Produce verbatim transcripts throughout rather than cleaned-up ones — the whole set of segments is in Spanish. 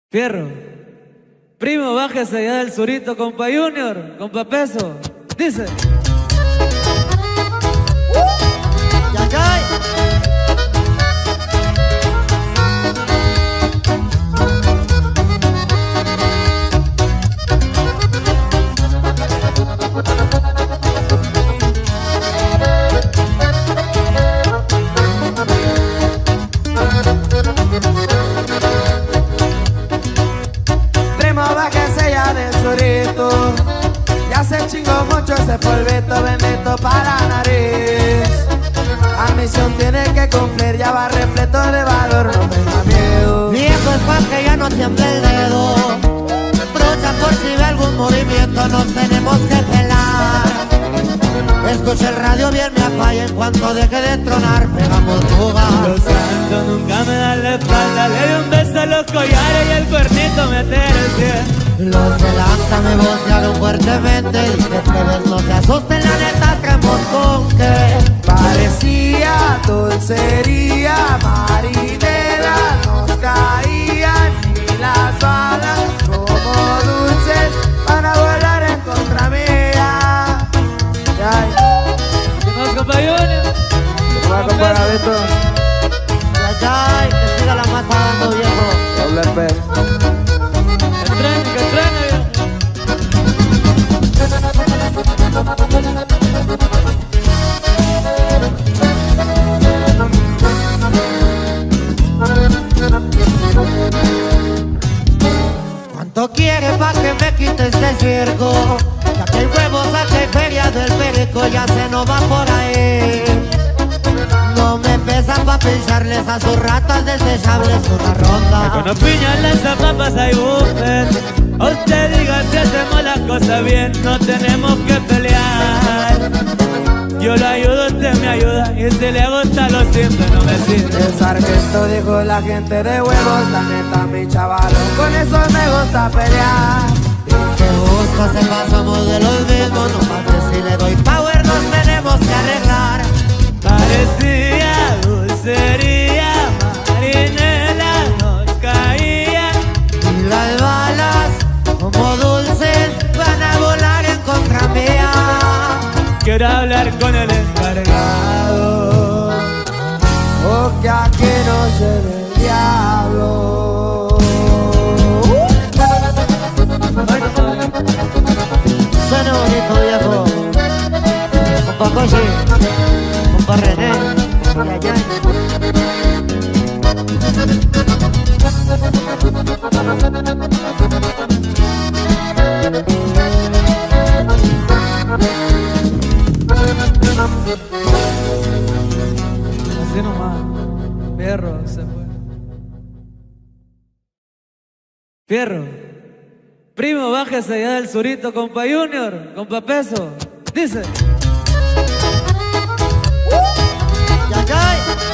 Fierro. Primo, bájese allá del surito, compa Junior, compa Peso. Dice. Ya, ya. Bájese ya del surito, ya se chingó mucho ese polvito bendito para la nariz. La misión tiene que cumplir, ya va repleto de valor, no tenga miedo. Viejo es pa' que ya no tiemble el dedo, trucha por si ve algún movimiento, nos tenemos que pelar. Escucha el radio bien, me apaga en cuanto deje de tronar, pegamos fuga. Los santos nunca me dan la espalda, le doy un beso a los collares y el cuernito meter el pie. Los delanta me vocearon fuertemente, y que ustedes no se asusten, la neta traemos con que parecía dulcería, marinera, nos caían y las balas como dulces para volar en contra mía. ¿Qué más, compa Junior? ¿Qué más, compa Gavito? ya, ya, que siga la mata dando, viejo. Doble P. El tren, que el tren, viejo. ¿Cuánto quiere pa' que me quite este circo? Ya que hay huevos, aquí hay feria del perico, ya se nos va por ahí. No me pesa pa' pincharles a sus ratas desechables una ronda. Con piñas, lanza papas hay buffet. A usted diga si hacemos las cosas bien, no tenemos que pelear. Yo lo ayudo, usted me ayuda, y si le gusta lo siento, no me sirve. El sargento dijo la gente de huevos, la neta mi chaval, con eso me gusta pelear. Que gusta se pasamos de los mismos, no mames si le doy power nos tenemos que arreglar. Parecía dulcería, marinela, nos caían y las balas como dulces van a volar en contra mía. Quiero hablar con el encargado, o que aquí no se ve el diablo. Suena bonito, viejo. Compa Cochi, compa René, ya, ya. así nomás. Fierro se fue. Fierro. Primo, bájese allá del surito, compa Junior, compa Peso. Dice. Ya, ya.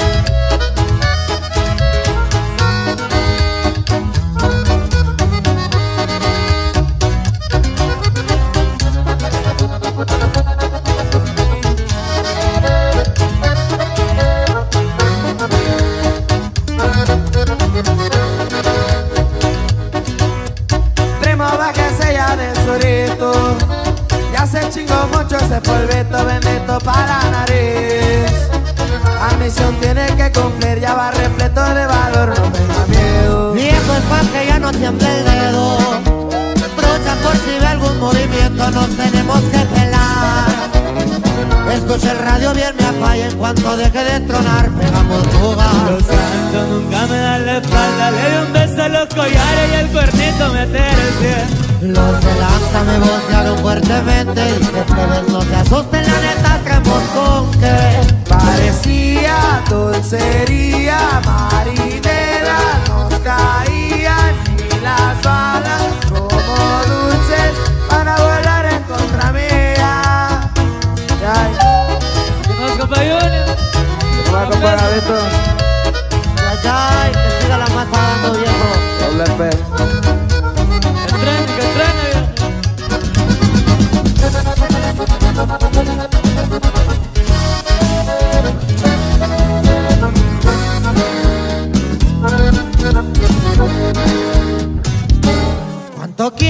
Bájese ya del surito, ya se chingó mucho ese polvito bendito para la nariz. La misión tiene que cumplir, ya va repleto de valor, no tenga miedo. Viejo es pa' que ya no tiemble el dedo, trucha por si ve algún movimiento, nos tenemos que pelar. Escucha el radio bien, me apaga en cuanto deje de tronar, pegamos fuga. Los santos nunca me dan la espalda, le doy un beso a los collares y el cuernito meter el pie. Los delanta me vocearon fuertemente, y que ustedes no se asusten, la neta traemos con que parecía dulcería, marinera, nos caían y las balas como dulces para volar en contra mía. ¿Qué más, compa Junior? ¿Qué más, compa Gavito? ya, ya, que siga la mata dando, viejo. Doble P. El tren, que el tren, viejo. Thank you.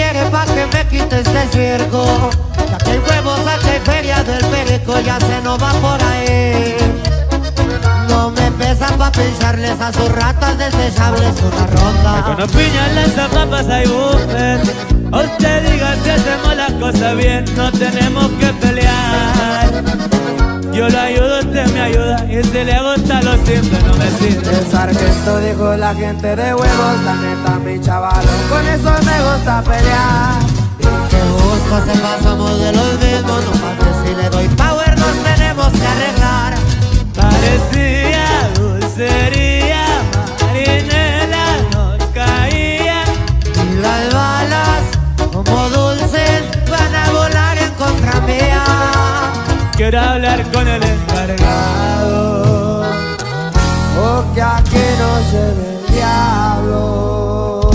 quiere pa' que me quite este circo? Ya que hay huevos, aquí hay feria del perico, ya se nos va por ahí. No me pesan pa' pincharles a sus ratas desechables una ronda. Con los piñas, lanza papas hay buffet. A usted diga si hacemos las cosas bien, no tenemos que pelear. Yo lo ayudo, usted me ayuda, y si le gusta lo simple no me sirve. El sargento dijo la gente de huevos, la neta mi chavalo, con eso me gusta pelear. Que gusto se pasamos de los mismos, no mames si le doy power nos tenemos que arreglar. Parecía dulcería, marinela nos caía. Y las balas, como dulces, van a volar en contra mía. Quiero hablar con el encargado, Porque aquí no se ve el diablo.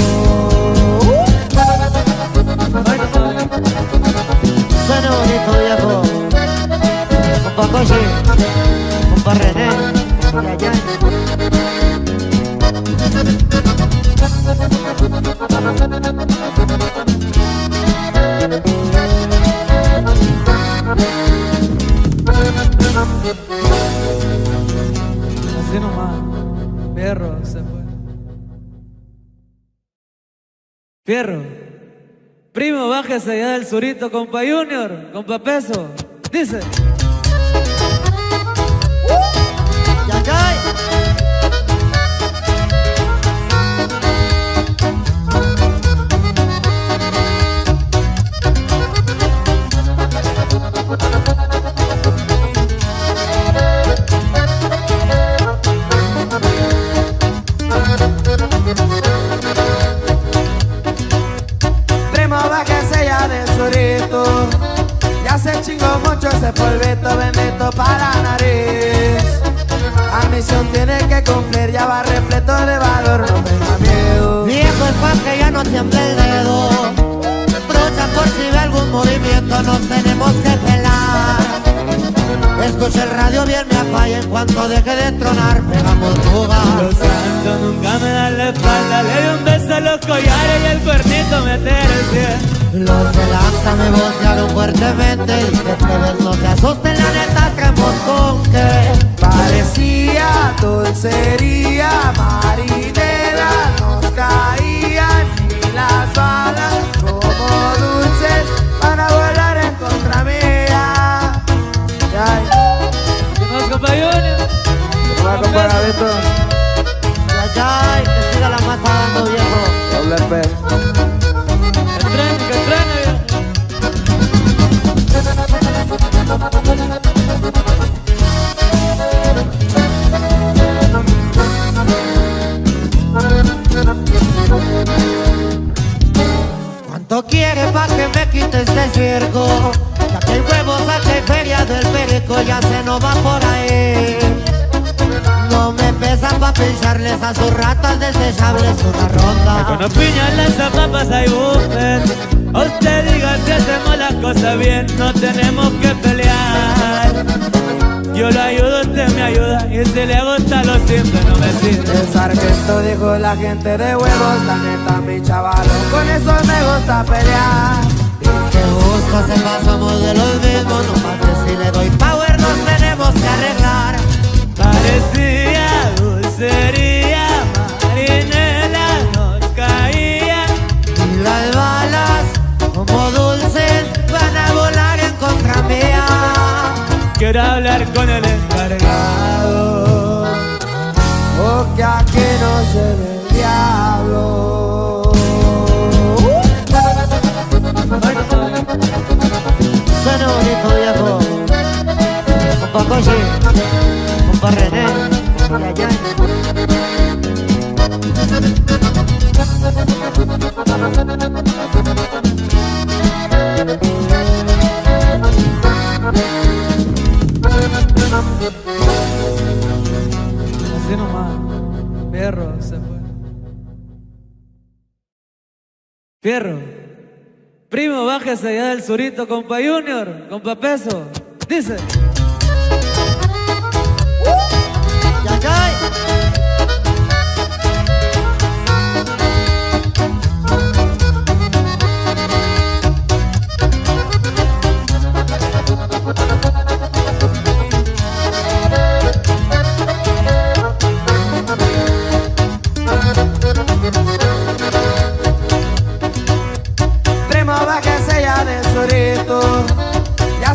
Suena bonito, viejo. Compa Cochi, compa René, y allá. así nomás. Fierro se fue. Fierro. Primo, bájese allá del surito, compa Junior, compa Peso. Dice. Ya, ya. Primo, bájese ya del surito. Ya se chingó mucho ese polvito bendito para la nariz. La misión tiene que cumplir, ya va repleto de valor, no tenga miedo. Viejo es pa' que ya no tiemble el dedo. Brocha por si ve algún movimiento, nos tenemos que pelar. Escucha el radio bien, me apaga en cuanto deje de tronar, pegamos fuga. Los santos nunca me dan la espalda, le doy un beso a los collares y el cuernito meter el pie. Los delanta me vocearon fuertemente y que plebes no se asusten, la neta creemos con que Parecía dulcería, marinela nos caían y las balas como dulces van a volar en contra mía. Ay, ¿Qué más, compa Junior? ¿qué va, compa Gavito? ya, ya, que siga la mata dando, viejo. Doble P. Que truene, que truene, viejo. ¿Cuánto quiere pa' que me quite este circo? Ya que hay huevos, aquí hay feria del perico, ya se nos va por ahí. No me pesan pa' pincharles a sus ratas desechables una Con ronda. los piñas, lanza papas hay buffet. A usted diga si hacemos las cosas bien, no tenemos que pelear. Yo lo ayudo, usted me ayuda, y si le gusta lo simple no me sirve. El sargento dijo la gente de huevos, la neta mi chavalo, con eso me gusta pelear. Que gusto se pasamos de los mismos, no mames si le doy power nos tenemos que arreglar. Parecía dulcería, marinela nos caía. Y las balas, como dulces, van a volar en contra mía. Quiero hablar con el encargado, Porque aquí no se ve el diablo. Suena bonito, viejo. Compa Cochi, compa René, y allá. así nomás. Fierro se fue. Fierro. Primo, bájese allá del surito, compa Junior, compa Peso. Dice. Ya, ya.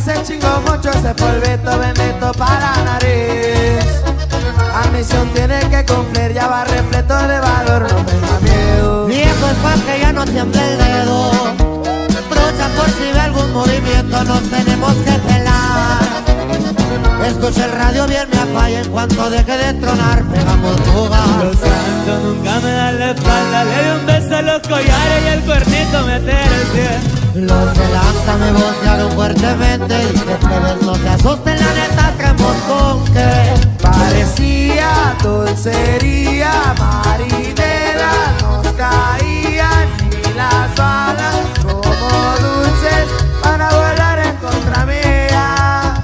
se chingó mucho ese polvito bendito para la nariz. La misión tiene que cumplir, ya va repleto de valor, no tenga miedo. Viejo es pa' que ya no tiemble el dedo. Trucha por si ve algún movimiento, nos tenemos que pelar. Escucha el radio bien, me apaga en cuanto deje de tronar, pegamos fuga. Los santos nunca me dan la espalda, le doy un beso a los collares y el cuernito meter el cien. Los de la acta me vocearon fuertemente y que ustedes no se asusten, la neta traemos con que parecía dulcería, marinera, nos caían y las balas como dulces para volar en contra mía.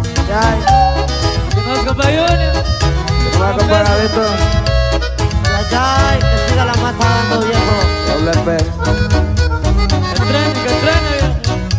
¿Qué más, compa Junior? ¿Qué más, compa Gavito? ya, ya, que siga la mata dando, viejo. Doble P. El tren, que el tren, viejo.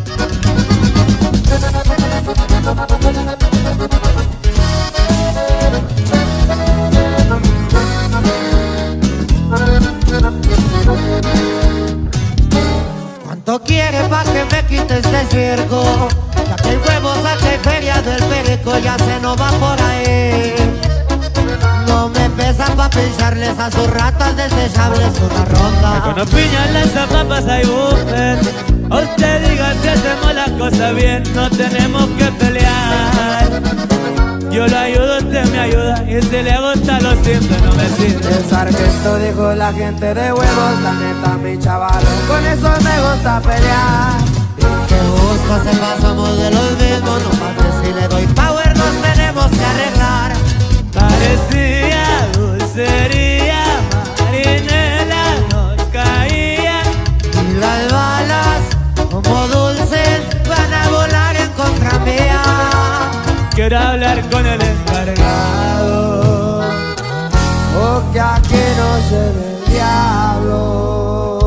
¿Cuánto quiere pa' que me quite este circo? Ya que hay huevos, aquí hay feria del perico, ya se nos va por ahí. No me pesa pa' pincharles a sus ratas desechables una ronda. Con piñas, lanza papas hay buffet. A usted diga si hacemos las cosas bien, no tenemos que pelear. Yo lo ayudo, usted me ayuda, y si le gusta lo siento, no me sirve. El sargento dijo la gente de huevos, la neta mi chaval, con eso me gusta pelear. Que gusto se pasamos de los mismos, no mames si le doy power, nos tenemos que arreglar. Parecía dulcería, marinela, nos caía. Y las balas, como dulces, van a volar en contra mía. Quiero hablar con el encargado, O que aquí no se ve el diablo.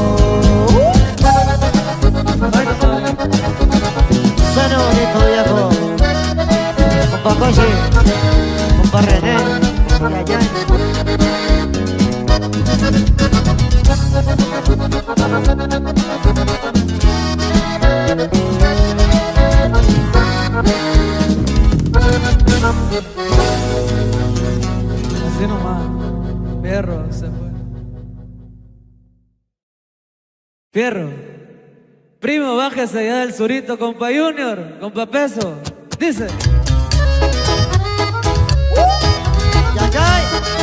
Suena bonito, viejo. Compa Cochi, compa René, y allá. así nomás, Fierro se fue. Fierro, primo, bájese allá del surito, compa Junior, compa Peso, dice. Ya, ya.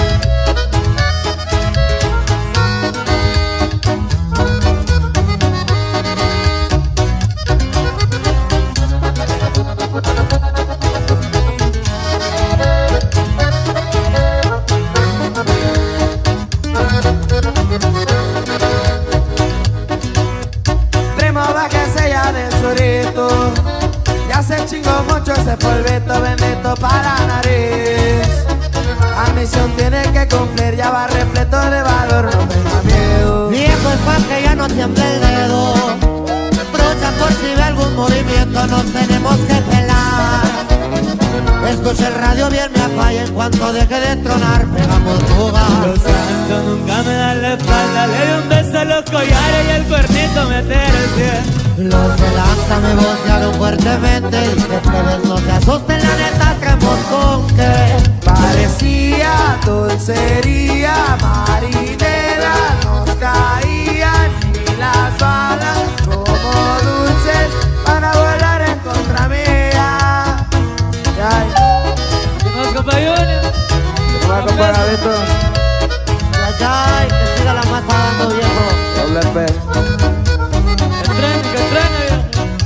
Ya se chingó mucho ese polvito bendito para la nariz. La misión tiene que cumplir, ya va repleto de valor, no tenga miedo. Viejo es pa' que ya no tiemble el dedo. Trucha por si ve algún movimiento, nos tenemos que pelar. Escucha el radio bien, me apaga en cuanto deje de tronar, pegamos fuga. Los santos nunca me dan la espalda, le doy un beso a los collares y el cuernito meter el cien. Los del acta me vocearon fuertemente y que ustedes no se asusten, la neta traemos con que parecía dulcería, marinera, nos caían y las balas como dulces para volar en contra mía. ¿Qué más, compa Junior? ¿Qué más, compa Gavito? ya, ya, que siga la mata dando, viejo. Doble P. El tren, que el tren, viejo.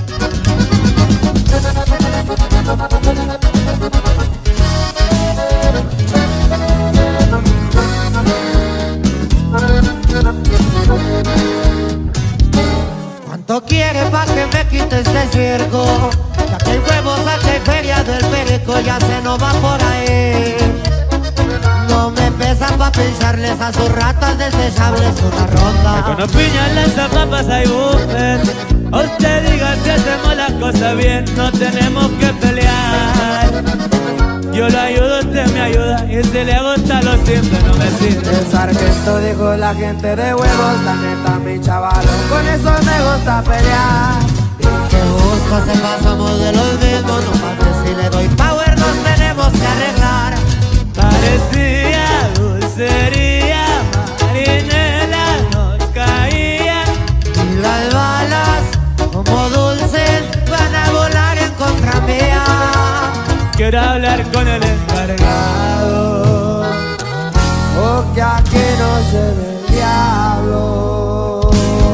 ¿Cuánto quiere pa' que me quite este circo? Ya que hay huevos, aquí hay feria del perico, ya se nos va por ahí. No me pesa pa' pincharles a sus ratas desechables una ronda. Con piñas, lanza papas hay buffet. A usted diga si hacemos las cosas bien, no tenemos que pelear. Yo lo ayudo, usted me ayuda, y si le gusta lo siento, no me sirve. El sargento dijo la gente de huevos, la neta mi chaval, con eso me gusta pelear. Que gusto gusto sepa somos de los mismos, no mames si le doy power nos tenemos que arreglar. Parecía dulcería, marinela nos caía. Y las balas como dulces van a volar en contra mía. Quiero hablar con el encargado, porque aquí no se ve el diablo.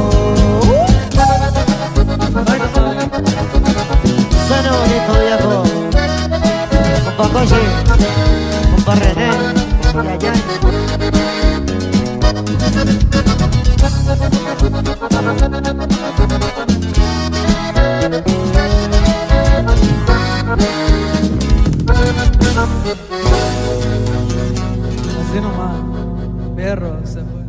Suena bonito viejo, compa Cochi, compa René, y allá. así nomás, Fierro se fue.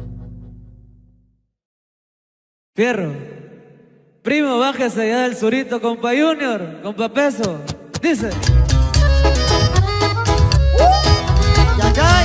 Fierro, primo, bájese allá del surito, compa Junior, compa Peso, dice. Ya, ya.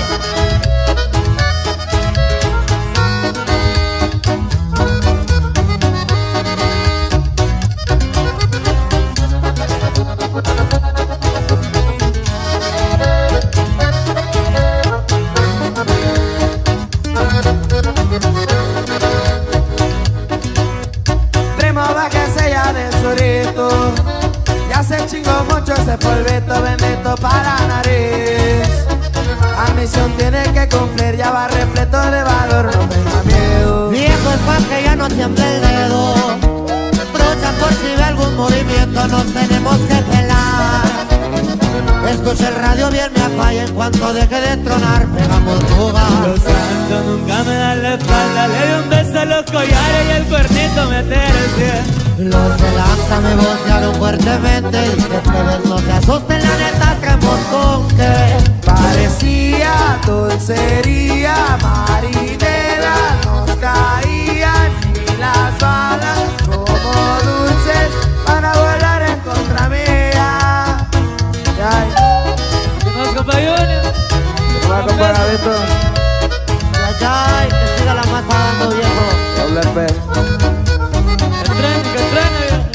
Primo, bájese ya del surito, ya se chingó mucho ese polvito bendito para la nariz. La misión tiene que cumplir, ya va repleto de valor, no tenga miedo. Viejo es pa' que ya no tiemble el dedo, brocha por si ve algún movimiento nos tenemos que pelar. Escucha el radio bien me apaga, en cuanto deje de tronar pegamos fuga. Los santos nunca me dan la espalda, le doy un beso a los collares y el cuernito meter el pie. Los delanta me vocearon fuertemente y que plebes no se asusten, la neta traemos con que. Parecía dulcería, marinela nos caían y las balas como dulces van a volar en contra mía. Ay, ¿Qué más, compa Junior? ¿qué va, compa Gavito? Ya, ya, que siga la mata dando viejo. Doble P. Que truene, que truene, viejo.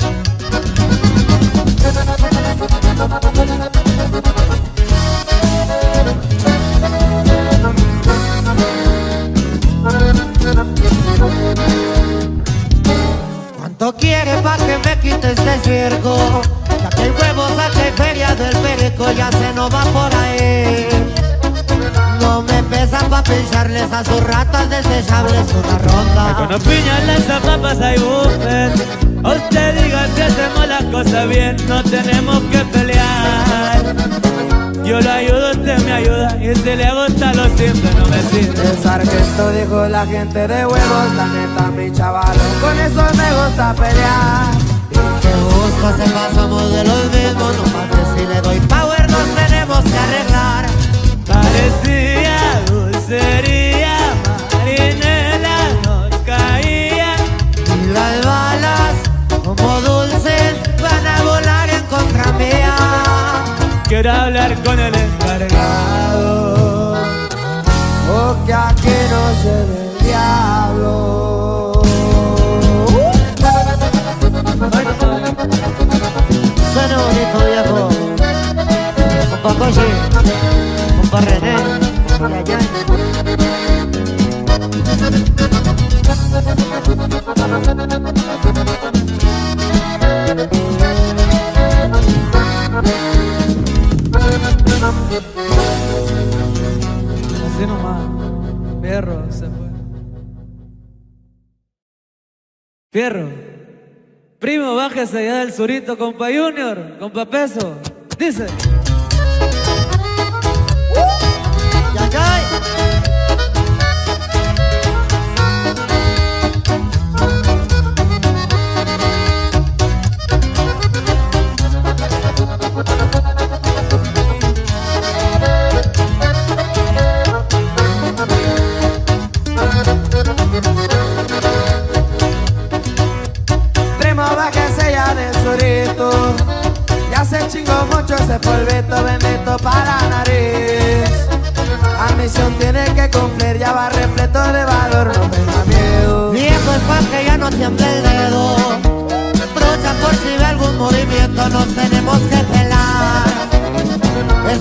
¿Cuánto quiere pa' que me quite este circo? Ya que hay huevos, aquí hay feria del perico, ya se nos va por ahí. No me pesan pa' pincharles a sus ratas desechables una ronda. Con los piñas, las papas hay buffet. A usted diga si hacemos las cosas bien, no tenemos que pelear. Yo lo ayudo, usted me ayuda, y si le gusta lo simple no me sirve. El sargento dijo la gente de huevos, la neta mi chaval, con eso me gusta pelear. Que gusto sepa somos de los mismos, no mames si le doy power nos tenemos que arreglar. Parecía dulcería, marinela nos caía. Y las balas como dulces van a volar en contra mía. Quiero hablar con el encargado, Porque aquí no se ve el diablo. Suena bonito viejo, compa Cochi, compa René, y allá. así nomás, Fierro se fue. Fierro, primo, bájese allá del surito, compa Junior, compa Peso, dice. Ya, ya. Primo, bájese ya del surito, ya se chingó mucho ese polvito bendito para la nariz. La misión tiene que cumplir, ya va repleto de valor, no tenga miedo. Viejo es pa' que ya no tiemble el dedo, brocha por si ve algún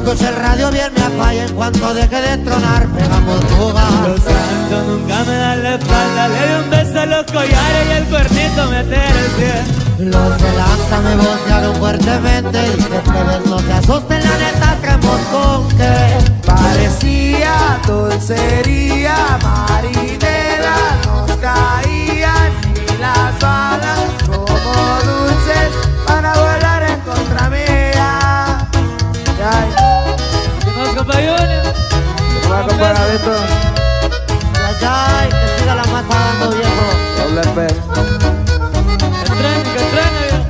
Escucha el radio bien me apaga, en cuanto deje de tronar pegamos fuga. Los santos nunca me dan la espalda, le doy un beso a los collares y el cuernito meter el pie. Los de lanza me vocearon fuertemente y que plebes no se asusten, la neta traemos con que parecía dulcería, marinera, nos caían y las balas como dulces para volar en contra mía. ¿Qué más, compa Junior? ¿Qué más, compa Gavito? ya, ya, que siga la mata dando viejo. Doble P. Que tren, que tren, viejo.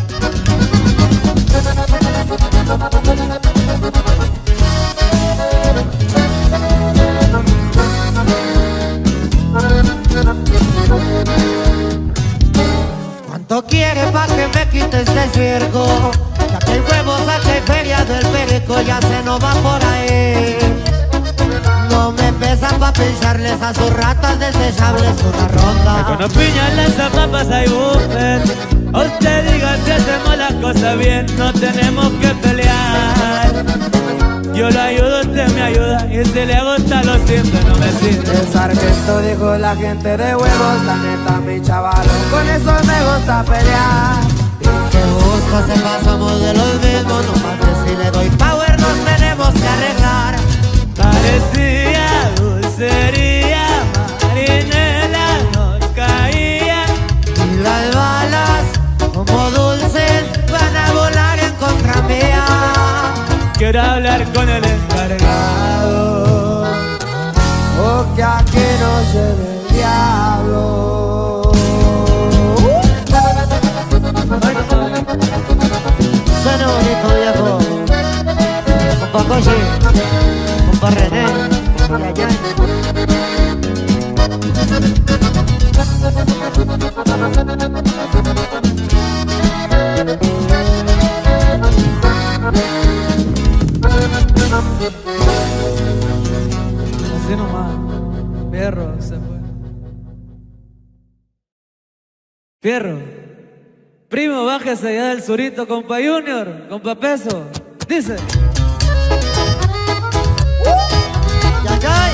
¿Cuánto quiere pa' que me quite este circo? Ya que hay huevos, aquí hay feria del perico, ya se nos va por ahí. No me pesa pa' pincharles a sus ratas desechables una ronda. Con piñas, lanza papas hay buffet. A usted diga si hacemos las cosas bien, no tenemos que pelear. Yo lo ayudo, usted me ayuda, y si le gusta lo siento, no me sirve. El sargento dijo la gente de huevos, la neta mi chaval, con eso me gusta pelear. Que gusto se pasamos de los mismos, no mames si le doy power nos tenemos que arreglar. Parecía dulcería, marinela nos caía. Y las balas como dulces van a volar en contra mía. Quiero hablar con el encargado, O que aquí no se ve el diablo. Suena bonito viejo. Compa Cochi, compa René, y allá. así nomás. Fierro se fue. Fierro. Primo, bájese allá del surito, compa Junior, compa Peso. Dice. Ya, ya.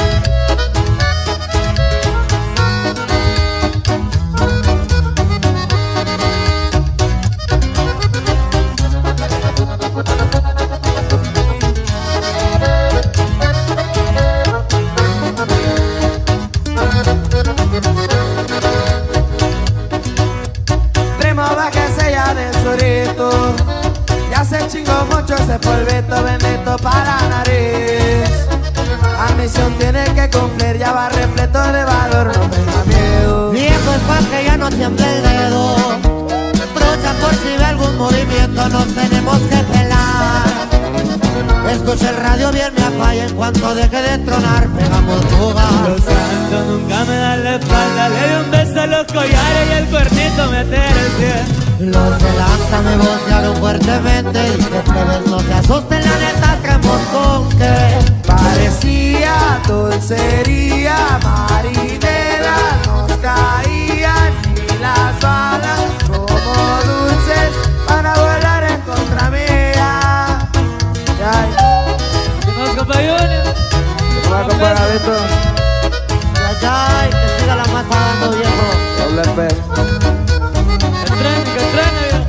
Ya se chingó mucho ese polvito bendito para la nariz. La misión tiene que cumplir, ya va repleto de valor, no me da miedo. Viejo es pa' que ya no tiemble el dedo. Trucha por si ve algún movimiento, nos tenemos que pelar. Escucha el radio bien me apaga, en cuanto deje de tronar pegamos fuga. Los santos nunca me dan la espalda, le doy un beso a los collares y el cuernito meter el pie. Los de lanza me vocearon fuertemente y que plebes no se asusten, la neta traemos con que parecía dulcería, marinera, nos caían y las balas como dulces para volar en contra mía. ¿Qué más, compa Junior? ¿Qué más, compa Gavito? ya, ya, que siga la mata dando viejo. Doble P. Que tren, que tren, viejo.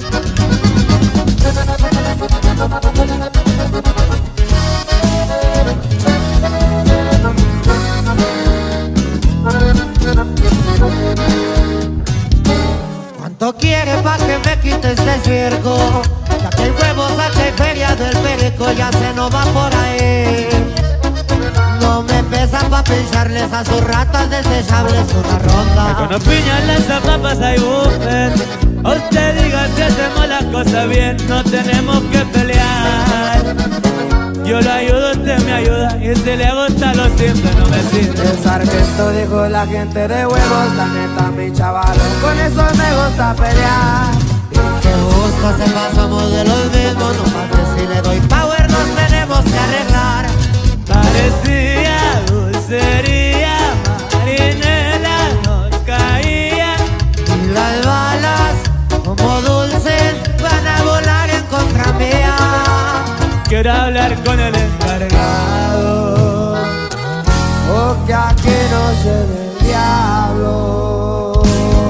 ¿Cuánto quiere pa' que me quite este circo? Ya que hay huevos, aquí hay feria del perico, ya se nos va por ahí. No me pesa pa' pincharles a sus ratas desechables una ronda. Con piñas, lanza papas hay buffet. A usted diga si hacemos las cosas bien, no tenemos que pelear. Yo lo ayudo, usted me ayuda, y si le gusta lo siento, no me sirve. El sargento dijo la gente de huevos, la neta mi chaval, con eso me gusta pelear. Que gusto se pasamos de los mismos, no mames si le doy power nos tenemos que arreglar. Parecía dulcería, marinela nos caía. Y las balas como dulces van a volar en contra mía. Quiero hablar con el encargado. Porque aquí no se ve el diablo.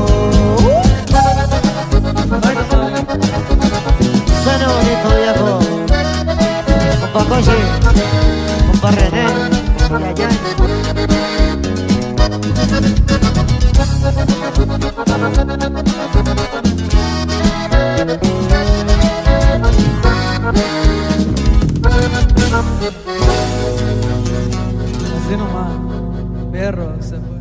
Suena bonito, viejo. Compa Cochi, compa René, y allá. Así nomás, Fierro se fue.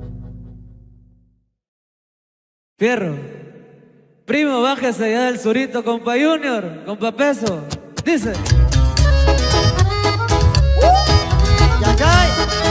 Fierro, primo, bájese allá del surito, compa Junior, compa Peso. Dice. Ya cae.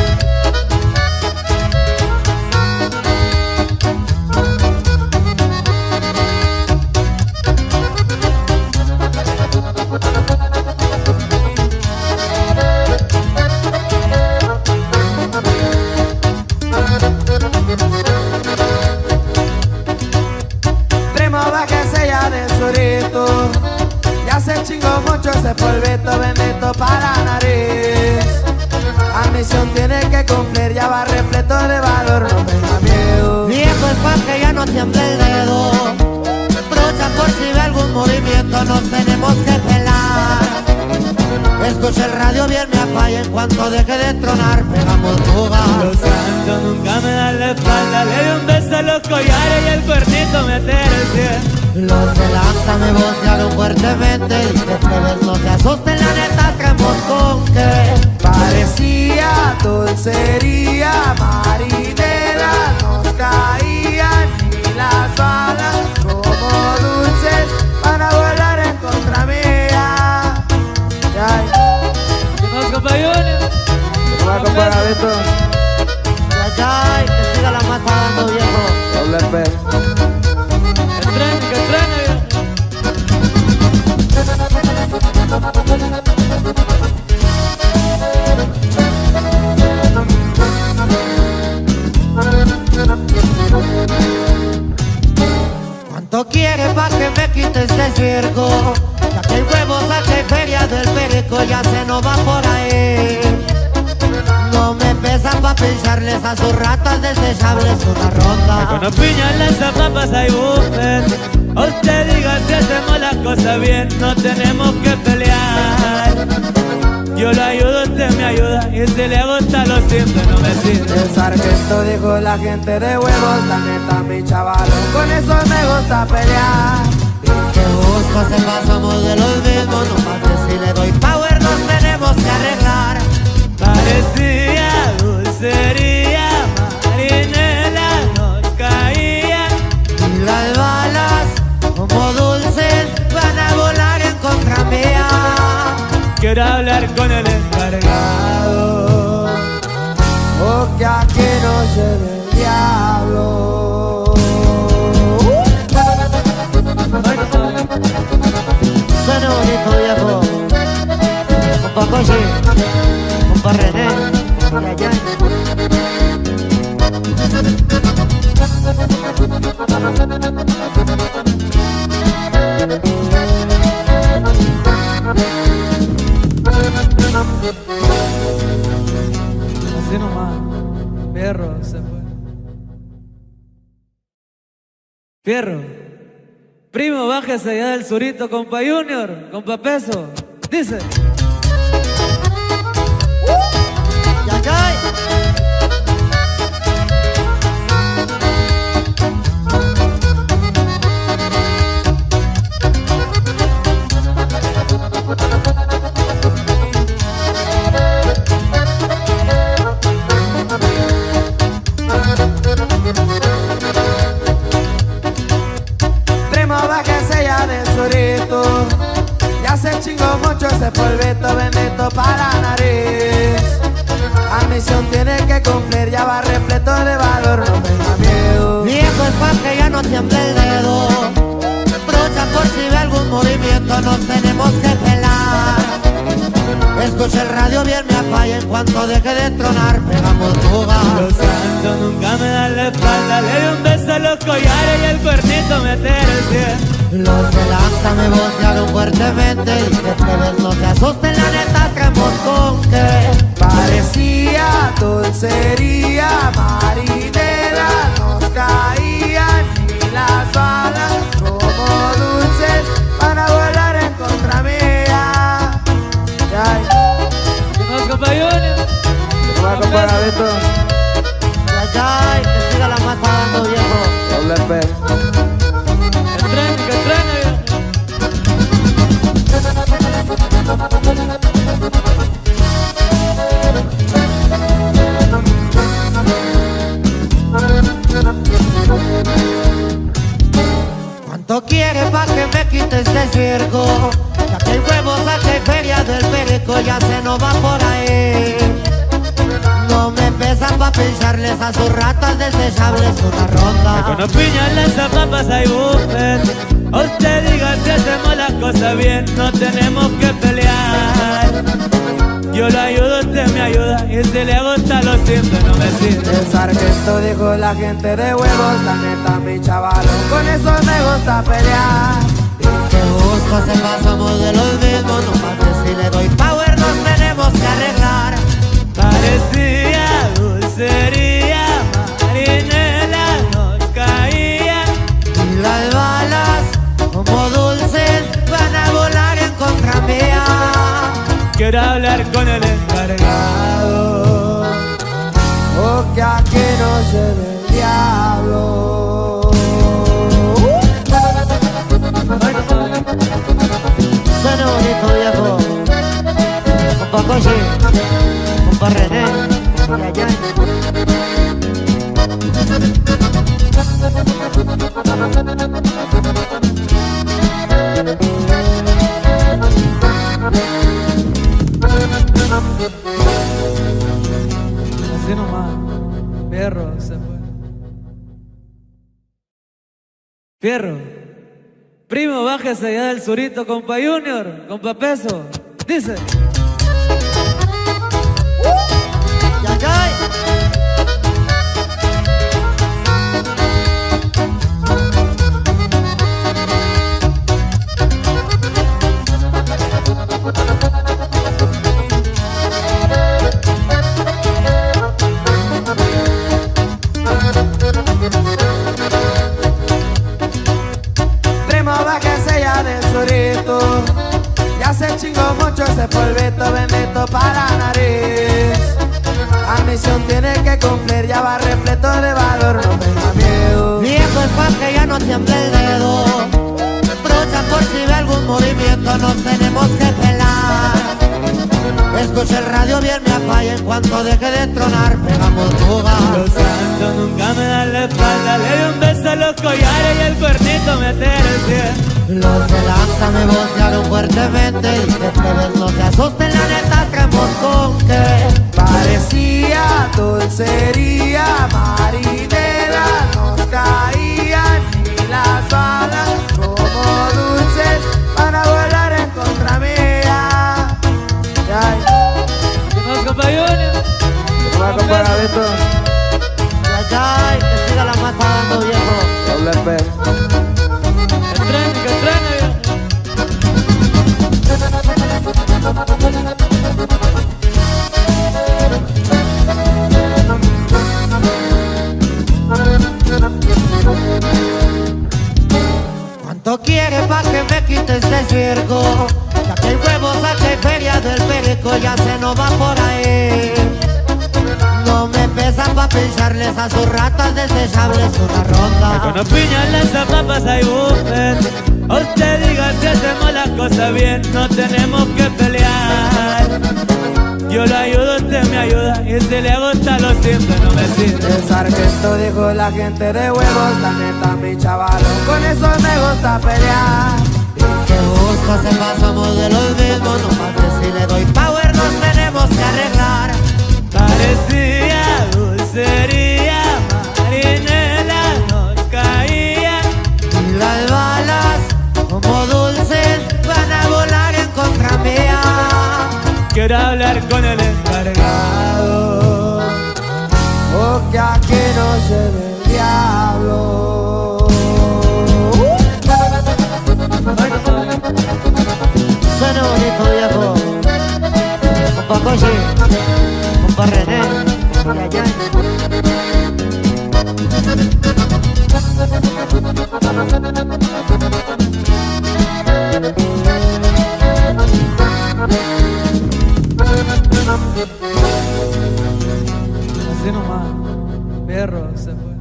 Primo, bájese ya del surito. Ya se chingó mucho ese polvito bendito para la nariz. La misión tiene que cumplir, ya va repleto de valor, no tenga miedo. Viejo es pa' que ya no tiemble el dedo. Brocha por si ve algún movimiento, nos tenemos que pelar. Escucha el radio bien, me apaga, en cuanto deje de tronar, pegamos fuga. Los santos nunca me dan la espalda, le doy un beso a los collares y el cuernito meter el pie. Los delanta me vocearon fuertemente, y que plebes no se asusten, la neta traemos con que. Parecía dulcería, marinera, nos caían y las balas como dulces van a volar en contra mía. Ay, ¿Qué más, compa Junior? ¿cómo va, compa Gavito? Ya, ya, que siga la mata dando, viejo. Doble P. Que truene, que truene, viejo. ¿Cuánto quiere pa' que me quite este circo? Ya que hay huevos, aquí hay feria del perico, ya se nos va por ahí. No me pesan pa' pincharles a sus ratas desechables una ronda. Con piña en las zapapas hay buffet. A usted diga si hacemos las cosas bien, no tenemos que pelear. Yo lo ayudo, usted me ayuda, y si le gusta lo simple no me sirve. El sargento dijo la gente de huevos, la neta mi chavalo, con eso me gusta pelear. Que busco se pasamos de los mismos, no mames si le doy power, nos tenemos que arreglar. Parecía dulcería, marinela nos caía. Y las balas, como dulces, van a volar en contra mía. Quiero hablar con el encargado. Porque aquí no se ve el diablo. Suena bonito, viejo. Compa Cochi, compa René, y allá. Así nomás, Fierro se fue. Fierro, primo, bájese allá del surito, compa Junior, compa Peso. Dice. Ya cae. Primo, bájese ya del surito. Ya se chingó mucho ese polvito bendito para la nariz. La misión tiene que cumplir, ya va repleto de valor, no tenga miedo. Viejo es pa' que ya no tiemble el dedo. Brocha por si ve algún movimiento, nos tenemos que pelar. Escucha el radio bien me apaya, en cuanto deje de tronar pegamos fuga. Los santos nunca me dan la espalda, le doy un beso a los collares y el cuernito meter el cien. Los de lanza me vocearon fuertemente y que ustedes no se asusten, la neta traemos con que parecía dulcería, marinera, nos caían y las balas como dulces para volar en contra mía. ¿Qué más, compa Junior? ¿Qué más, compa Gabito? ya, ya, que siga la mata dando viejo. Doble P. Que tren, que tren, viejo. ¿Cuánto quiere pa' que me quite este circo? Ya que hay huevos, aquí hay feria del perico, ya se nos va por ahí. No me pesa pa' pincharles a sus ratas desechables una ronda. Con piñas, lanza papas hay buffet. A usted diga si hacemos las cosas bien, no tenemos que pelear. Yo lo ayudo, usted me ayuda, y si le gusta lo siento, no me sirve. El sargento dijo la gente de huevos, la neta mi chaval, con eso me gusta pelear. Que gusto se pasamos de los mismos, no mames si le doy power nos tenemos que arreglar. Parecía dulcería, marinela nos caía. Y las balas como dulces van a volar en contra mía. Quiero hablar con el encargado, O que aquí no se ve el diablo. Suena bonito viejo. Compa Cochi, compa René, y allá. así nomás, Fierro se fue. Fierro, primo, bájese allá del surito, compa Junior, compa Peso, dice. Ya, ya. Ya se chingó mucho ese polvito bendito para la nariz. La misión tiene que cumplir, ya va repleto de valor, no tenga miedo. Viejo es pa' que ya no tiemble el dedo. Trucha por si ve algún movimiento, nos tenemos que pelar. Escucha el radio bien me apaya, en cuanto deje de tronar pegamos fuga. Los santos nunca me dan la espalda, le doy un beso a los collares y el cuernito meter el cien. Los de lanza me vocearon fuertemente y que ustedes no se asusten, la neta traemos con que parecía dulcería, marinera, nos caían y las balas como dulces para volar en contra mía. ¿Qué más, compa Junior? ¿Qué más, compa Gabito? ya, ya, que siga la mata dando viejo. Doble P. Que tren, que tren, viejo. ¿Cuánto quiere pa' que me quite este circo? Ya que hay huevos, aquí hay feria del perico, ya se nos va por ahí. No me pesa pa' pincharles a sus ratas desechables una ronda. Con piñas, lanza papas hay buffet. A usted diga si hacemos las cosas bien, no tenemos que pelear. Yo lo ayudo, usted me ayuda, y si le gusta lo siento, no me sirve. El sargento dijo la gente de huevos, la neta mi chaval, con eso me gusta pelear. Que gusto se pasamos de los mismos, no mames si le doy power nos tenemos que arreglar. Parecía dulcería, marinela nos caía. Y las balas como dulces van a volar en contra mía. Quiero Cochi, compa René, y allá. Así nomás, Fierro se fue.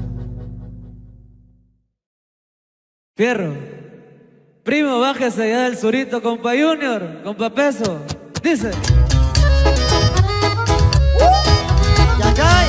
Fierro, primo, bájese allá del surito, compa Junior, compa Peso. Dice. Ya cae.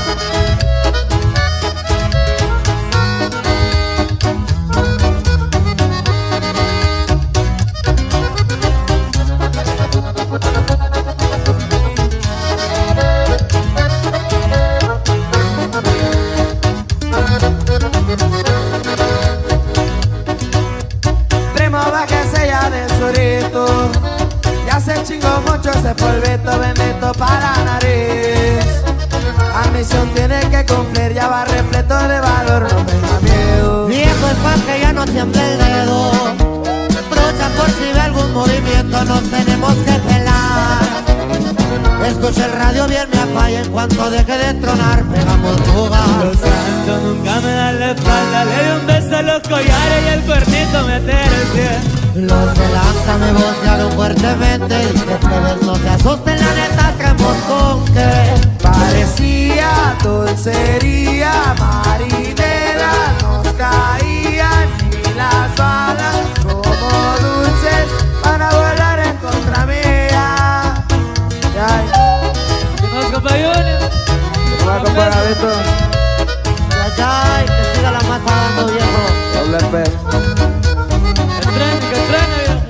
Primo, bájese ya del surito. Ya se chingó mucho ese polvito bendito para la nariz. La misión tiene que cumplir, ya va repleto de valor, no tenga miedo. Viejo es pa' que ya no tiemble el dedo. Trucha por si ve algún movimiento, nos tenemos que pelar. Escucha el radio bien, me apaga en cuanto deje de tronar, pegamos fuga. Los santos nunca me dan la espalda, le doy un beso a los collares y el cuernito meter el pie. Los delanta me vocearon fuertemente y que plebes no se asusten, la neta traemos con que Parecía dulcería, marinera, nos caían y las balas como dulces van a volar en contra mía. Ya, ¿Qué más, compa Junior? va a comparar esto. ya, ya, que siga la mata dando, viejo. Doble P. Que truene, que truene, viejo.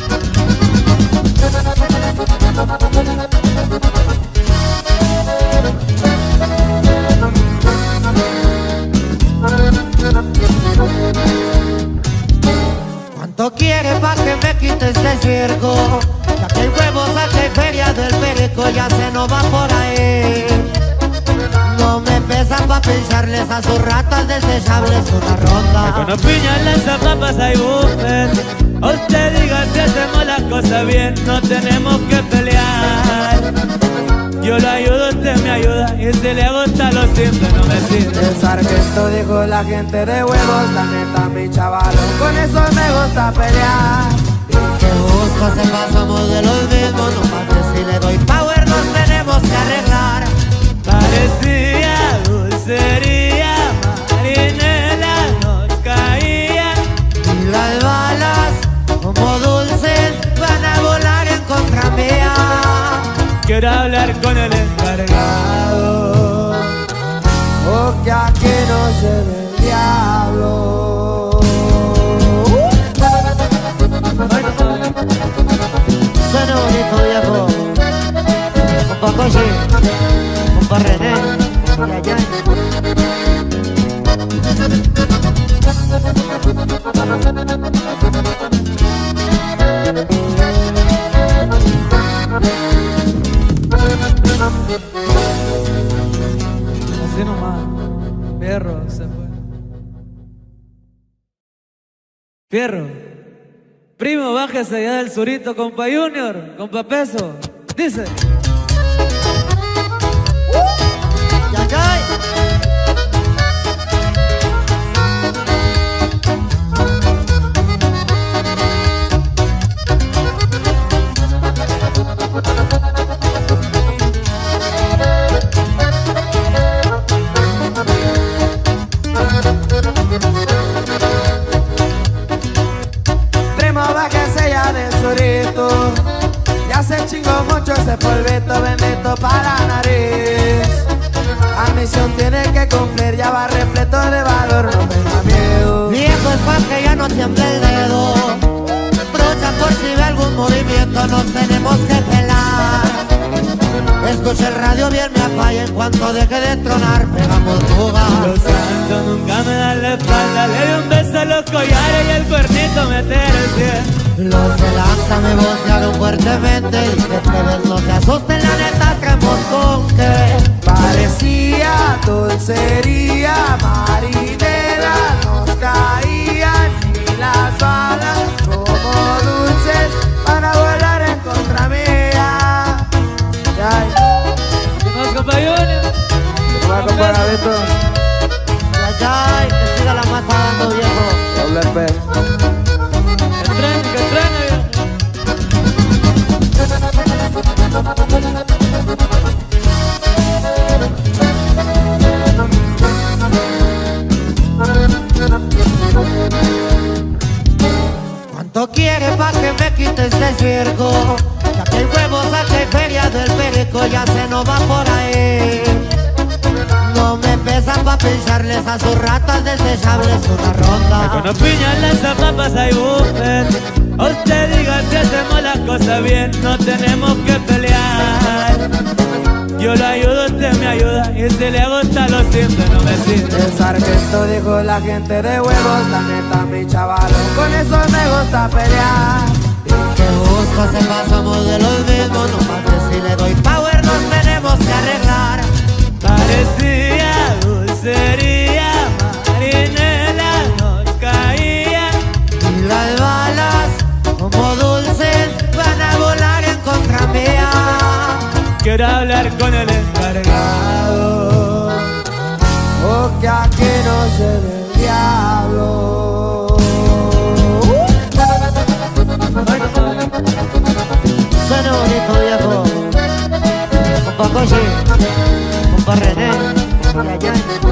¿Cuánto quiere pa' que me quite este circo? Ya que hay huevos, aquí hay feria del perico, ya se nos va por ahí. No me pesan pa' pincharles a sus ratas desechables una ronda. Con los piñas, las papas hay buffet. A usted diga si hacemos las cosas bien, no tenemos que pelear. Yo lo ayudo, usted me ayuda, y si le gusta lo simple no me sirve. El sargento dijo la gente de huevos, la neta mi chavalo, con eso me gusta pelear. Que busco se pasamos de los mismos, no mames si le doy power nos tenemos que arreglar. Parecía dulcería, marinela, nos caían. Y las balas como dulces van a volar en contra mía. Quiero hablar con el encargado. O que aquí no se ve el diablo. Suena bonito, viejo. Compa Cochi, compa René, y allá. Así nomás, Fierro se fue. Fierro, primo, bájese allá del surito, compa Junior, compa Peso. Dice. Ya cae. Primo, bájese ya del surito. Ya se chingó mucho ese polvito bendito para la nariz. La misión tiene que cumplir, ya va repleto de valor, no tenga miedo. Viejo es pa' que ya no tiemble el dedo. Trucha por si ve algún movimiento, nos tenemos que pelar. Escucha el radio bien, me apaga en cuanto deje de tronar, pegamos fuga. Los santos nunca me dan la espalda, le doy un beso a los collares y el cuernito meter el pie. Los delanta me vocearon fuertemente y que plebes no se asusten, la neta traemos con que Parecía dulcería, marinera, nos caían y las balas como dulces van a volar en contra mía. Ya, compa Gabito. Ya, ya, y que siga la mata dando, viejo. Doble P. Que tren, que tren, viejo. ¿Cuánto quieres pa' que me quite este circo? Ya que hay huevos, aquí hay feria del perico, ya se nos va por ahí. No me pesa pa' pincharles a sus ratas desechables una ronda. Con piñas, lanza papas hay buffet. A usted diga si hacemos las cosas bien, no tenemos que pelear. Yo lo ayudo, usted me ayuda, y si le gusta lo siento, no me sirve. El sargento dijo la gente de huevos, la neta mi chaval, con eso me gusta pelear. Que busco se pasamos de los mismos, no mames si le doy power nos tenemos que arreglar. Parecía dulcería, marinela nos caía. Y las balas como dulces van a volar en contra mía. Quiero hablar con el encargado, O que aquí no se ve el diablo. Suena bonito, viejo. Compa Cochi, compa René, y allá.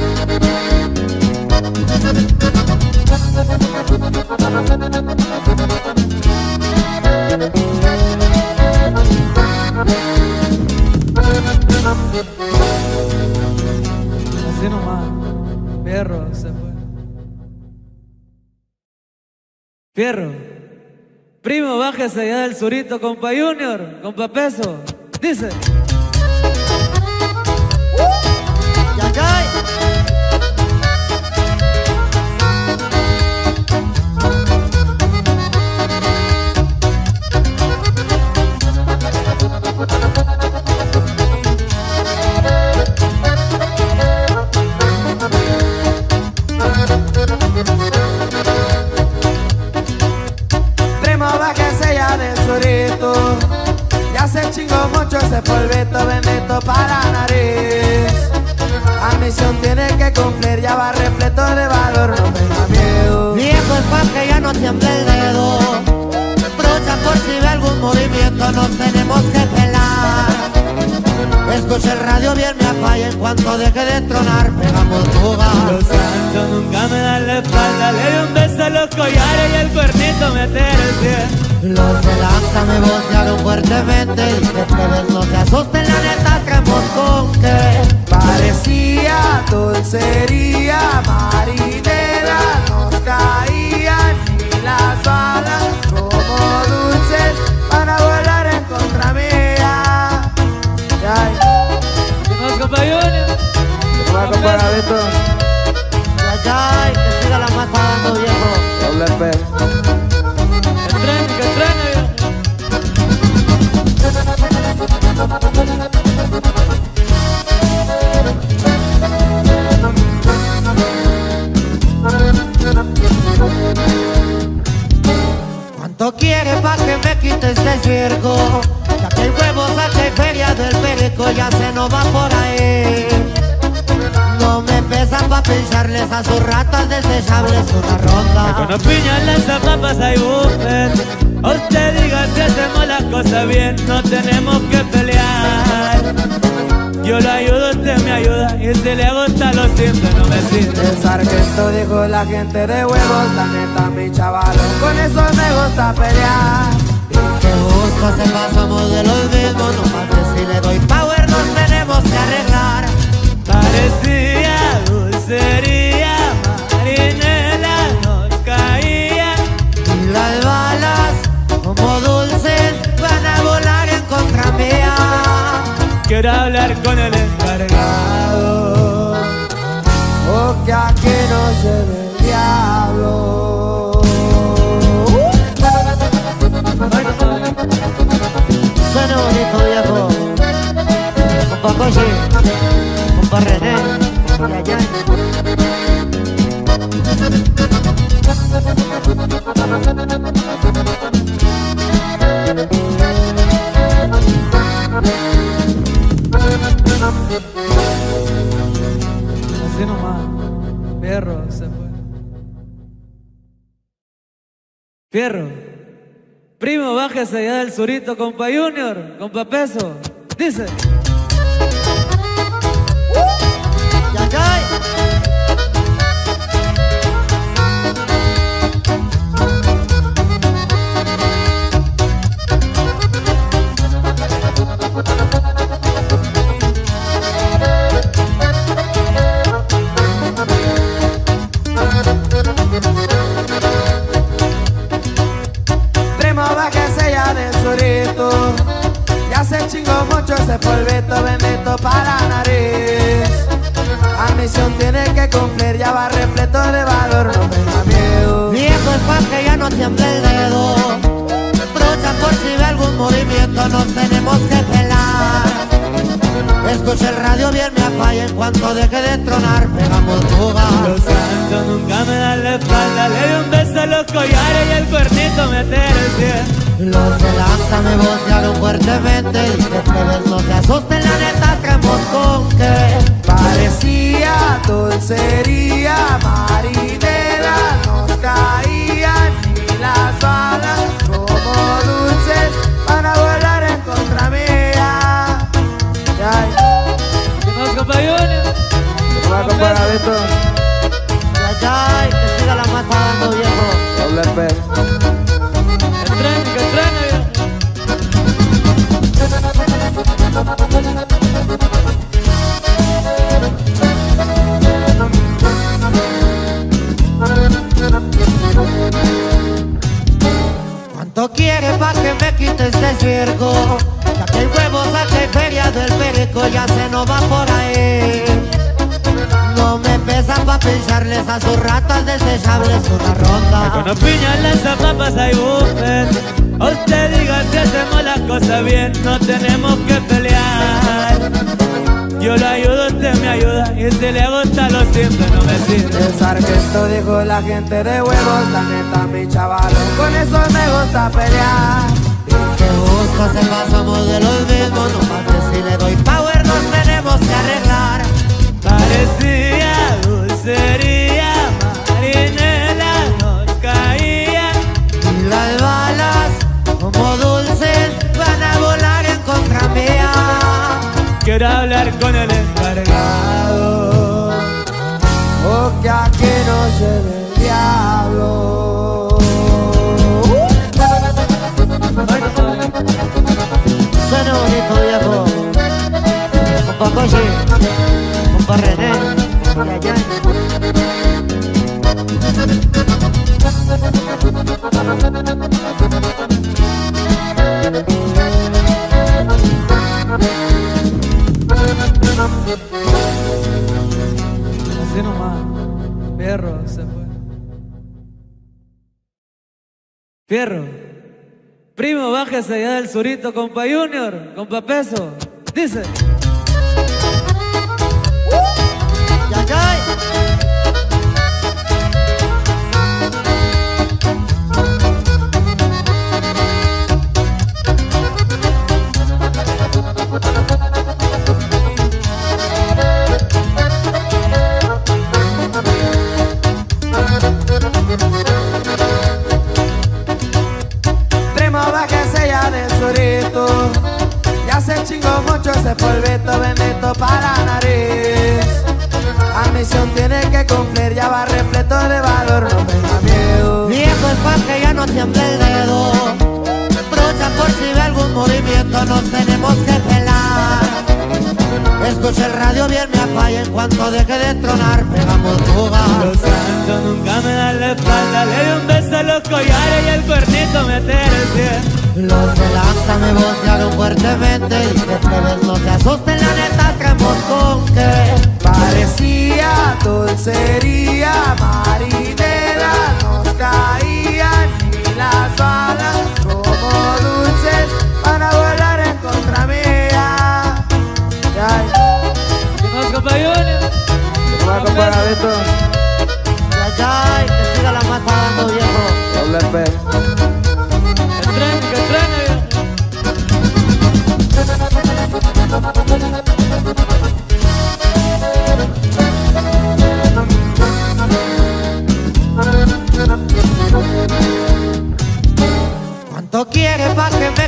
así nomás. Fierro se fue. Fierro. Primo, bájese allá del surito, compa Junior, compa Peso. Dice. Ya, ya. Ya se chingó mucho ese polvito bendito para la nariz. La misión tiene que cumplir, ya va repleto de valor, no tenga miedo. Viejo es pa' que ya no tiemble el dedo. Trucha por si ve algún movimiento, nos tenemos que pelar. Escucha el radio bien, me apaya, en cuanto deje de tronar, pegamos fuga. Los santos nunca me dan la espalda, le doy un beso a los collares y el cuernito meter el pie. Los de lanza me vocearon fuertemente y que plebes no se asusten, la neta creemos con que parecía dulcería, marinera nos caían y las balas como dulces van a volar en contra mía. ¿Qué más, compa Junior? ¿Qué más, compa Gabito? ya, ya, y que siga la mata dando, viejo. Doble P. Que tren, que tren, viejo. ¿Cuánto quieres pa' que me quite este circo? Ya que hay huevos, aquí hay feria del perico, ya se nos va por ahí. No me pesan pa' pincharles a sus ratas desechables una ronda. Con piñas, lanza papas hay buffet. A usted diga si hacemos las cosas bien, no tenemos que pelear. Yo lo ayudo, usted me ayuda, y si le gusta lo siento, no me sirve. El sargento dijo la gente de huevos, la neta mi chaval, con eso me gusta pelear. Que busco se pasamos de los mismos, no mames si le doy power nos tenemos que arreglar. Parecía dulcería, marinela nos caía. Y las balas como dulces van a volar en contra mía. Quiero hablar con el encargado, O que aquí no se ve el diablo. Suena bonito, viejo. Compa Cochi, compa René, y allá. Fierro. Primo, bájese allá del surito, compa Junior, compa Peso. Dice. Ya, ya. Primo, bájese ya del surito. Ya se chingó mucho ese polvito bendito para la nariz. La misión tiene que cumplir, ya va repleto de valor, no tenga miedo. Viejo es pa' que ya no tiemble el dedo. Trucha por si ve algún movimiento, nos tenemos que pelar. Escucha el radio bien, me apaga en cuanto deje de tronar, pegamos fuga. Los santos nunca me dan la espalda, le doy un beso a los collares y el cuernito meter el pie. Los delanta me vocearon fuertemente y que plebes no se asusten, la neta creemos con que Parecía dulcería marinera, nos caían y las balas como dulces van a volar en contra mía. ¿Qué más, compa Junior? ¿Qué va, compa Gavito? ya, ya, que siga la mata dando, viejo. Doble P. Que truene, que truene, viejo. ¿Cuánto quiere pa' que me quite este circo? Ya que hay huevos, aquí hay feria del perico, ya se nos va por ahí. No me pesa pa' pincharles a sus ratas desechables una ronda. Con piña lanza papas hay buffet. A usted diga si hacemos las cosas bien, no tenemos que pelear. Yo lo ayudo, usted me ayuda, y si le gusta lo simple no me sirve. El sargento dijo la gente de huevos, la neta mi chavalo, con eso me gusta pelear. Que gusto se pasamos de los mismos, no mames si le doy power, nos tenemos que arreglar. Parecía dulcería, marinela nos caía. Y las balas, como dulces, van a volar en contra mía. Quiero hablar con el encargado, O que aquí no se ve el diablo. Suena bonito, viejo. Compa Coche, compa René, y allá. así nomás. Fierro se fue. Fierro. Primo, bájese allá del surito, compa Junior, compa Peso. Dice. Ya, ya. Primo, bájese ya del surito. Ya se chingó mucho ese polvito bendito para la nariz. La misión tiene que cumplir, ya va repleto de valor, no tenga miedo. Viejo es pa' que ya no tiemble el dedo. Trucha por si ve algún movimiento, nos tenemos que pelar. Escucha el radio bien, me apaga en cuanto deje de tronar, pegamos fuga. Los santos nunca me dan la espalda, le doy un beso a los collares y el cuernito meter el pie. Los delanta me vocearon fuertemente y que plebes no se asusten, la neta creemos con que Parecía dulcería marinera, nos caían y las balas como dulces van a volar en contra mía. ¿Qué más, compa Junior? ¿Qué va, compa Gavito? ya, ya, y que siga la mata dando, viejo. Doble P. Que truene, que truene, viejo.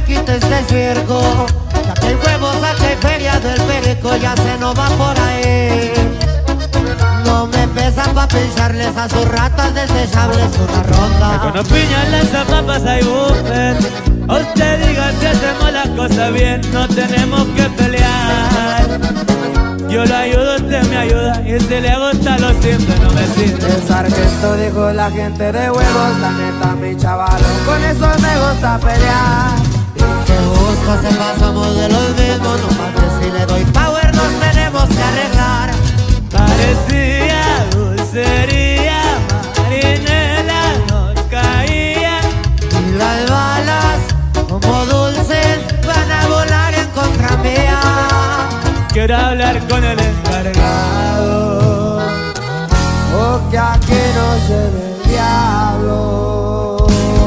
quite este circo, ya que hay huevos, aquí hay feria del perico, ya se nos va por ahí. No me pesa pa' pincharles a sus ratas desechables una ronda. Con piñas, lanza papas hay buffet. A usted diga si hacemos las cosas bien, no tenemos que pelear. Yo lo ayudo, usted me ayuda, y si le gusta lo siento, no me sirve. El sargento dijo la gente de huevos, la neta mi chaval, con eso me gusta pelear. Que gusto se pasamos de los mismos, no mames si le doy power nos tenemos que arreglar. Parecía dulcería, marinela nos caía. Y las balas como dulces van a volar en contra mía. Quiero hablar con el encargado, Oh, que aquí no se ve el diablo.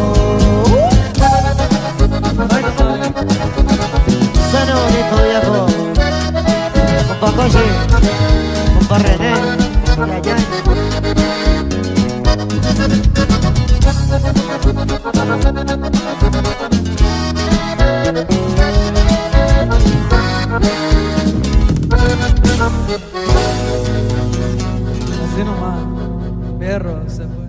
Suena bonito viejo, compa Cochi, compa René, y allá. así nomás, Fierro se fue.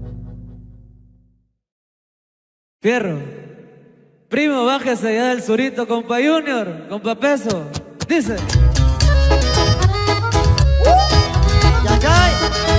Fierro, primo, bájese allá del surito, compa Junior, compa Peso, dice. Ya cae.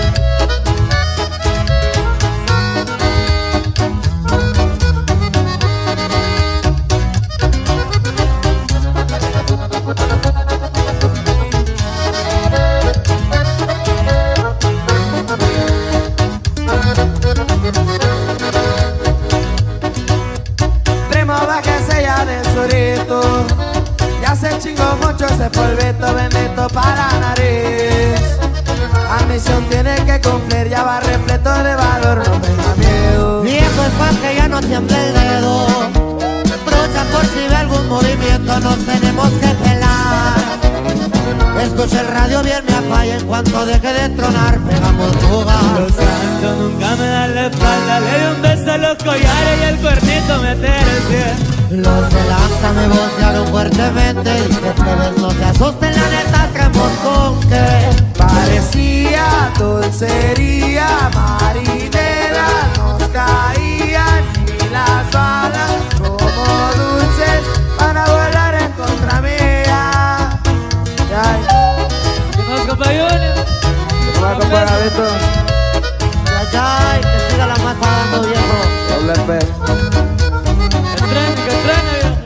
Primo, bájese ya del surito, ya se chingó mucho ese polvito bendito para la nariz. La misión tiene que cumplir, ya va repleto de valor, no tenga miedo. Viejo es pa' que ya no tiemble el dedo. Trucha por si ve algún movimiento, nos tenemos que pelar. Escucha el radio bien, me afalla, en cuanto deje de tronar, pegamos fuga. Los santos nunca me dan la espalda, le doy un beso a los collares y el cuernito meter el pie. Los del acta me vocearon fuertemente y que plebes no se asusten, la neta traemos con que Parecía dulcería, marinela nos caían y las balas como dulces van a volar en contra mía. Ay, No, compa Junior, ¿cómo va, compa Gabito? ya ya, que siga la mata dando viejo. Doble P. que entrene, que entrene, viejo.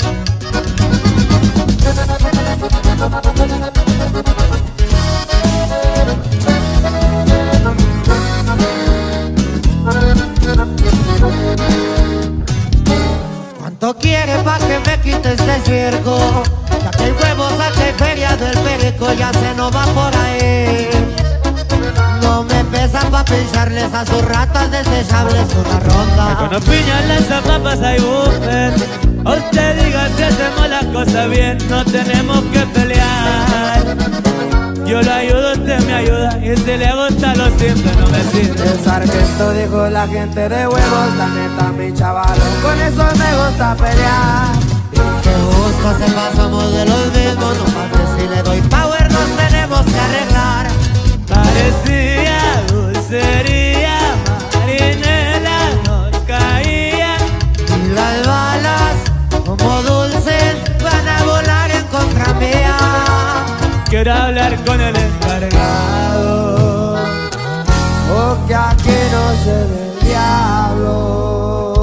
¿Cuánto quiere pa' que me quite este circo? Ya que hay huevos, aquí hay feria del perico, ya se nos va por ahí. No me pesa pa' pincharles a sus ratas desechables una ronda. Con piñas, lanza papas hay buffet. A usted diga si hacemos las cosas bien, no tenemos que pelear. Yo lo ayudo, usted me ayuda, y si le gusta lo siento, no me sirve. El sargento dijo la gente de huevos, la neta mi chaval, con eso me gusta pelear. Que gusto se pasamos de los mismos, no mames si le doy power nos tenemos que arreglar. Parecía dulcería, marinela nos caía. Y las balas como dulces van a volar en contra mía. Quiero hablar con el encargado, Oh, que aquí no se ve el diablo.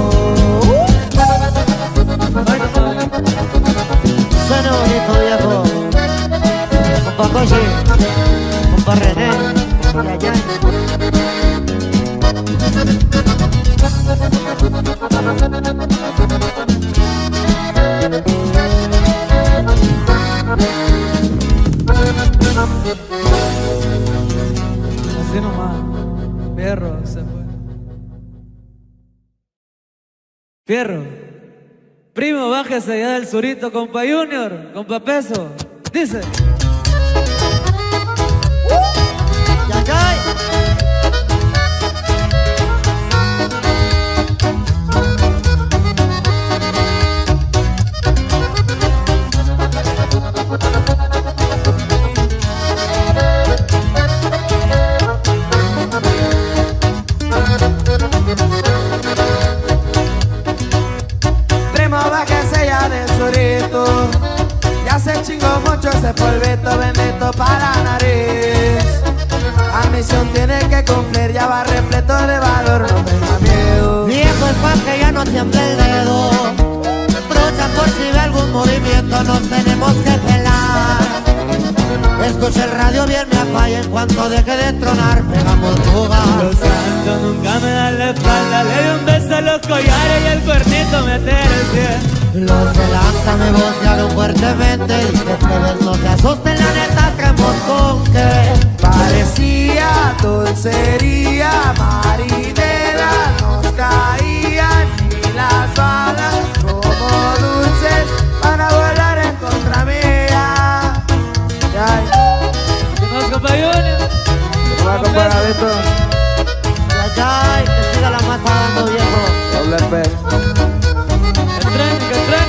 Suena bonito viejo, compa Cochi, compa René, y allá. así nomás, Fierro se fue. Fierro, primo, bájese allá del surito, compa Junior, compa Peso, dice. Ya cae. ese polvito bendito para la nariz. La misión tiene que cumplir, ya va repleto de valor, no tenga miedo. Viejo es pa' que ya no tiemble el dedo. Trucha por si ve algún movimiento, nos tenemos que pelar. Escucha el radio bien, me apaga, en cuanto deje de tronar, pegamos fuga. Los santos nunca me dan la espalda, le doy un beso a los collares y el cuernito meter el pie. Los delanta me vocearon fuertemente y que plebes no se asusten, la neta creemos con que parecía dulcería, marinera, nos caían y las balas como dulces van a volar en contra mía. Ay. Nos compañones, Va con Paravito. ay, ay, que siga la mata dando, viejo. Doble P. que tren, que tren,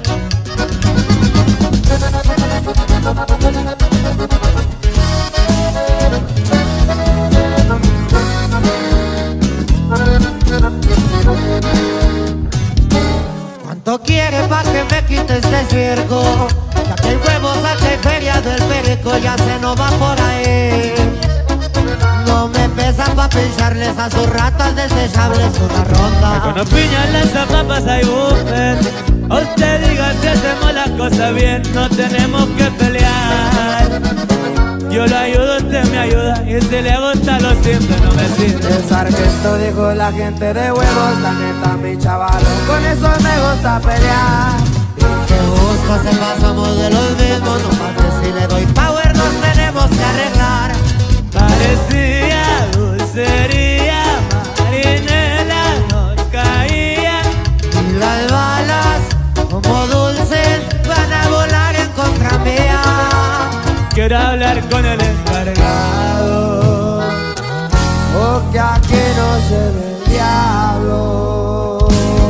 ¿Cuánto quiere pa' que me quite este circo? Ya que hay huevos, aquí hay feria del perico, ya se nos va por ahí. No me pesan pa' pincharles a sus ratas desechables una ronda. Con los piñas, las papas hay buffet. A usted diga si hacemos las cosas bien, no tenemos que pelear. Yo lo ayudo, usted me ayuda, y si le gusta lo simple no me sirve. El sargento dijo la gente de huevos, la neta mi chavalo, con eso me gusta pelear. Que busco se pasamos de los mismos, no mames si le doy power nos tenemos que arreglar. Parecía dulcería, marinela, nos caían Y las balas como dulces van a volar en contra mía. Quiero hablar con el encargado. Porque aquí no se ve el diablo.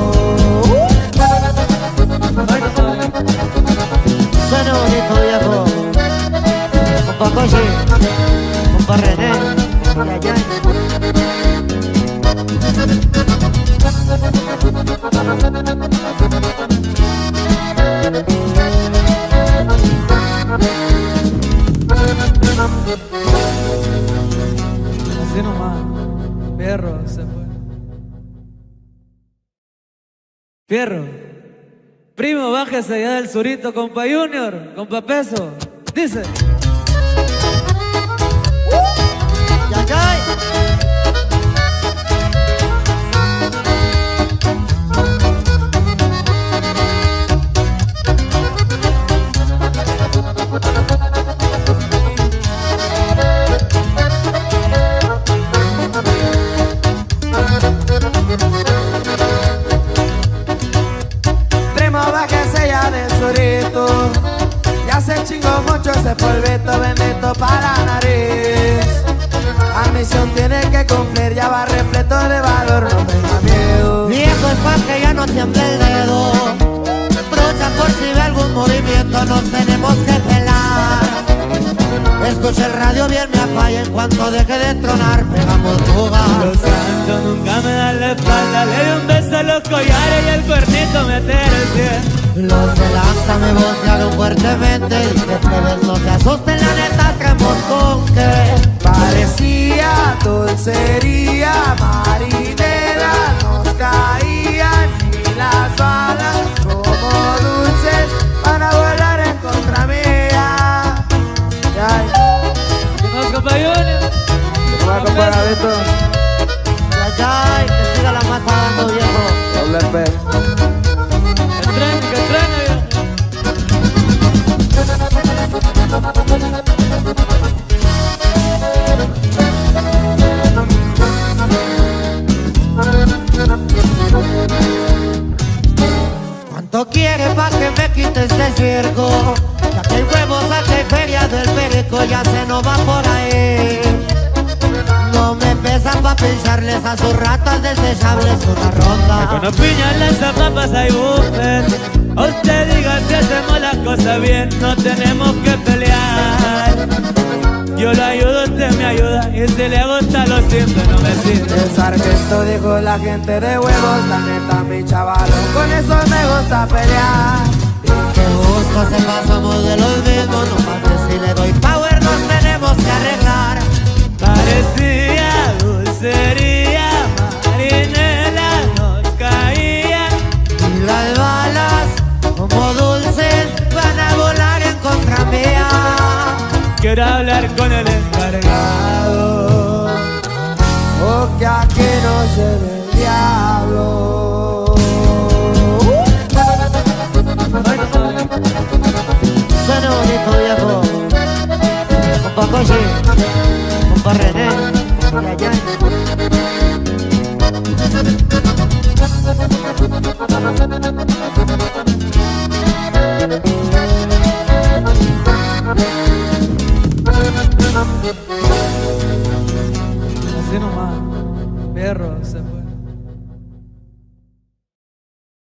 Suena bonito, viejo. Compa Coche, compa René, y allá. Así nomás, Fierro se fue. Fierro, primo, bájese allá del surito, compa Junior, compa Peso. Dice. Ya, ya. Primo, bájese ya del surito, ya se chingó mucho ese polvito bendito para la nariz. La misión tiene que cumplir, ya va repleto de valor, no tenga miedo. Viejo es pa' que ya no tiemble el dedo. Trucha por si ve algún movimiento, nos tenemos que pelar. Escucha el radio bien, me apaga, en cuanto deje de tronar, pegamos fuga. Los santos nunca me dan la espalda, le doy un beso a los collares y el cuernito meter el pie. Los delanta me vocearon fuertemente y que plebes no se asusten, la neta creemos con que parecía dulcería, marinera, nos caían y las balas como dulces van a volar en contra mía. Ay. Nos compañones, Va con Paravito. ya, ya, que siga la mata dando, viejo. Doble P. que tren, que tren, ¿Cuánto quiere pa' que me quite este circo? Ya que hay huevos, aquí hay feria del perico, ya se nos va por ahí. No me pesan pa' pincharles a sus ratas desechables una con ronda. los piñas, las papas hay buffet. A usted diga si hacemos las cosas bien, no tenemos que pelear. Yo lo ayudo, usted me ayuda, y si le gusta lo simple no me sirve. El sargento dijo la gente de huevos, la neta mi chavalo, con eso me gusta pelear. Que gusta se pasamos de los mismos, no mames si le doy power nos tenemos que arreglar. Parecía dulcería, marinela nos caía. Y las balas como dulces van a volar en contra mía. Quiero hablar con el encargado. O que aquí no se ve